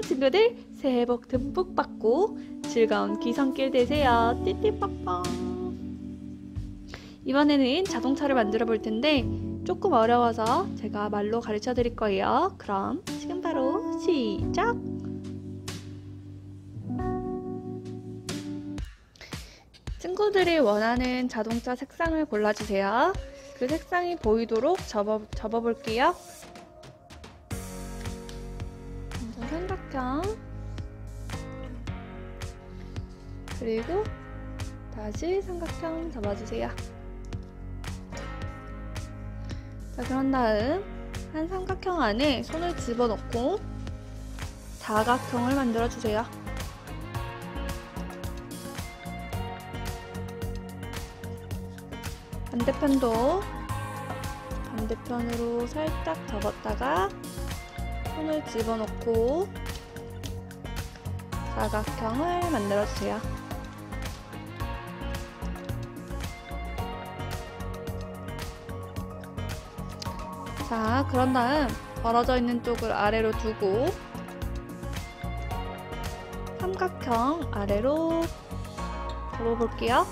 친구들 새해 복 듬뿍 받고 즐거운 귀성길 되세요. 띠띠빠빠. 이번에는 자동차를 만들어 볼 텐데 조금 어려워서 제가 말로 가르쳐 드릴 거예요. 그럼 지금 바로 시작! 친구들이 원하는 자동차 색상을 골라주세요. 그 색상이 보이도록 접어 볼게요. 먼저 삼각형, 그리고 다시 삼각형 접어주세요. 자, 그런 다음 한 삼각형 안에 손을 집어넣고 사각형을 만들어주세요. 반대편으로 살짝 접었다가 손을 집어넣고 사각형을 만들어주세요. 자, 그런 다음 벌어져 있는 쪽을 아래로 두고 삼각형 아래로 접어볼게요.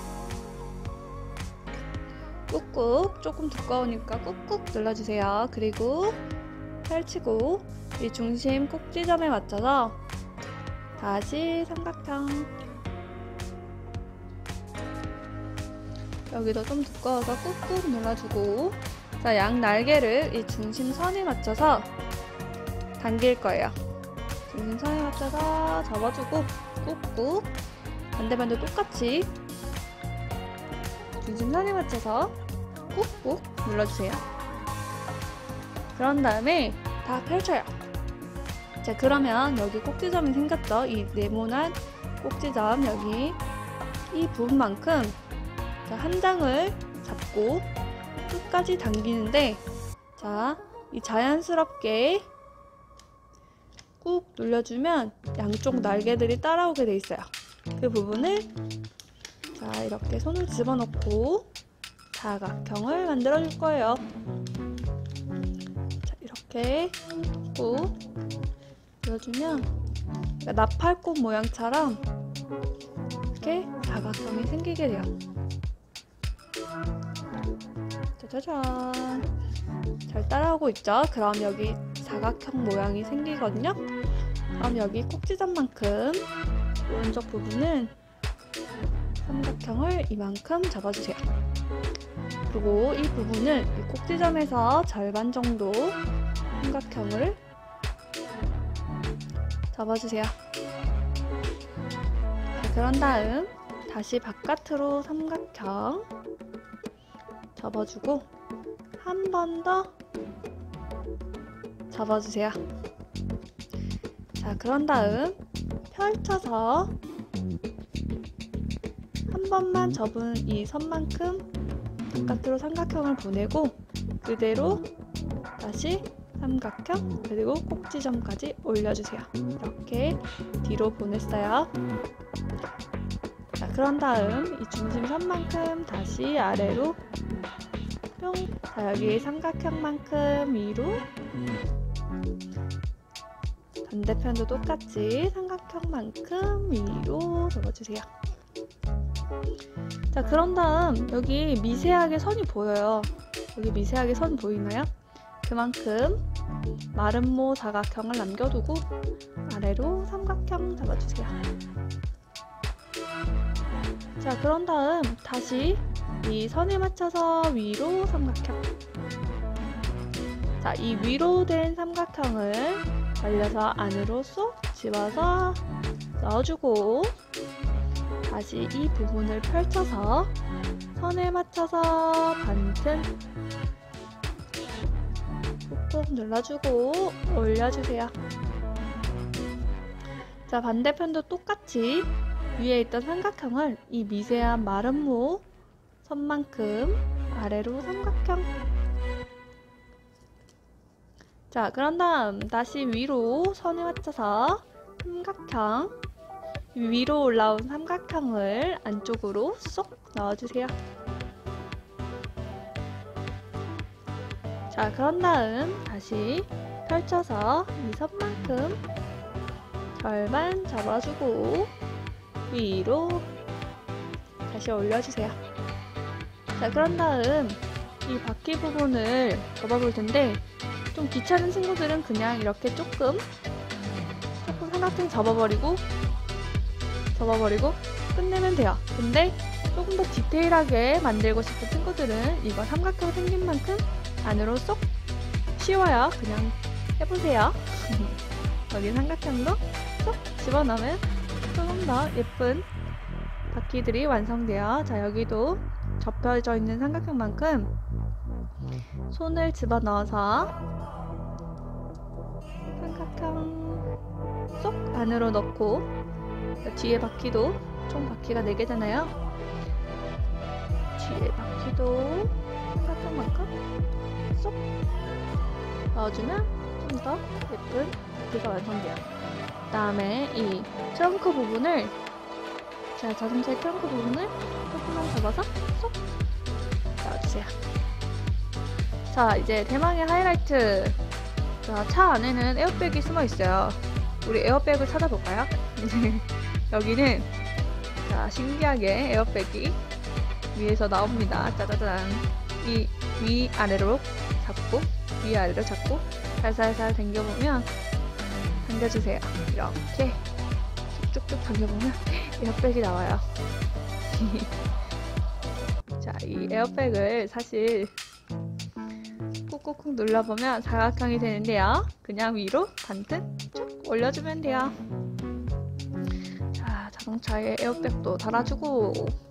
꾹꾹, 조금 두꺼우니까 꾹꾹 눌러주세요. 그리고 펼치고 이 중심 꼭지점에 맞춰서 다시 삼각형, 여기도 좀 두꺼워서 꾹꾹 눌러주고, 자, 양 날개를 이 중심선에 맞춰서 당길 거예요. 중심선에 맞춰서 접어주고 꾹꾹, 반대편도 똑같이 중심선에 맞춰서 꾹꾹 눌러주세요. 그런 다음에 다 펼쳐요. 자, 그러면 여기 꼭지점이 생겼죠? 이 네모난 꼭지점, 여기 이 부분만큼 한 장을 잡고 끝까지 당기는데, 자, 이 자연스럽게 꾹 눌러주면 양쪽 날개들이 따라오게 돼 있어요. 그 부분을 자, 이렇게 손을 집어넣고 사각형을 만들어 줄 거예요. 자, 이렇게 꾹 눌러주면 나팔꽃 모양처럼 이렇게 사각형이 생기게 돼요. 짜자잔, 잘 따라오고 있죠? 그럼 여기 사각형 모양이 생기거든요. 그럼 여기 꼭지점만큼 오른쪽 부분은 삼각형을 이만큼 접어주세요. 그리고 이 부분을 이 꼭지점에서 절반 정도 삼각형을 접어주세요. 자, 그런 다음 다시 바깥으로 삼각형 접어주고 한 번 더 접어주세요. 자, 그런 다음 펼쳐서 한 번만 접은 이 선만큼 바깥으로 삼각형을 보내고 그대로 다시 삼각형, 그리고 꼭지점까지 올려주세요. 이렇게 뒤로 보냈어요. 자, 그런 다음 이 중심선만큼 다시 아래로 뿅. 자, 여기 삼각형만큼 위로, 반대편도 똑같이 삼각형만큼 위로 접어주세요. 자, 그런 다음 여기 미세하게 선이 보여요. 여기 미세하게 선 보이나요? 그만큼 마름모 사각형을 남겨두고 아래로 삼각형 잡아주세요. 자, 그런 다음 다시 이 선에 맞춰서 위로 삼각형. 자, 이 위로 된 삼각형을 벌려서 안으로 쏙 집어서 넣어주고 다시 이 부분을 펼쳐서 선에 맞춰서 반튼 꾹꾹 눌러주고 올려주세요. 자, 반대편도 똑같이 위에 있던 삼각형을 이 미세한 마름모 선만큼 아래로 삼각형. 자, 그런 다음 다시 위로 선에 맞춰서 삼각형, 위로 올라온 삼각형을 안쪽으로 쏙 넣어주세요. 자, 그런 다음 다시 펼쳐서 이 선만큼 절반 잡아주고 위로 다시 올려주세요. 자, 그런 다음 이 바퀴 부분을 접어볼 텐데 좀 귀찮은 친구들은 그냥 이렇게 조금 삼각형 접어버리고 끝내면 돼요. 근데 조금 더 디테일하게 만들고 싶은 친구들은 이거 삼각형 생긴 만큼 안으로 쏙 쉬워요. 그냥 해보세요. 여기 삼각형도 쏙 집어넣으면 조금 더 예쁜 바퀴들이 완성돼요. 자, 여기도 접혀져 있는 삼각형만큼 손을 집어넣어서 삼각형 쏙 안으로 넣고 뒤에 바퀴도 총 바퀴가 4개잖아요. 뒤에 바퀴도 삼각형만큼 쏙 넣어주면 좀 더 예쁜 바퀴가 완성돼요. 그 다음에 이 트렁크 부분을 자동차의 트렁크 부분을 조금만 접어서 쏙 넣어주세요. 자, 이제 대망의 하이라이트. 자, 차 안에는 에어백이 숨어 있어요. 우리 에어백을 찾아볼까요? 여기는 자, 신기하게 에어백이 위에서 나옵니다. 짜자잔. 이 위아래로 잡고 살살살 당겨보면 당겨주세요. 이렇게 쭉쭉쭉 당겨보면 에어백이 나와요. 자, 이 에어백을 사실 꾹꾹꾹 눌러보면 사각형이 되는데요. 그냥 위로 반듯 쭉 올려주면 돼요. 자, 자동차에 에어백도 달아주고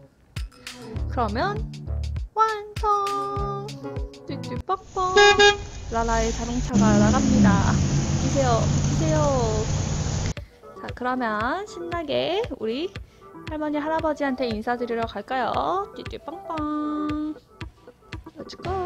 그러면 완성! 띠띠뻑뻑! 라라의 자동차가 나갑니다. 기세요. 자, 그러면 신나게 우리 할머니 할아버지한테 인사드리러 갈까요? 띠띠빵빵. 렛츠고!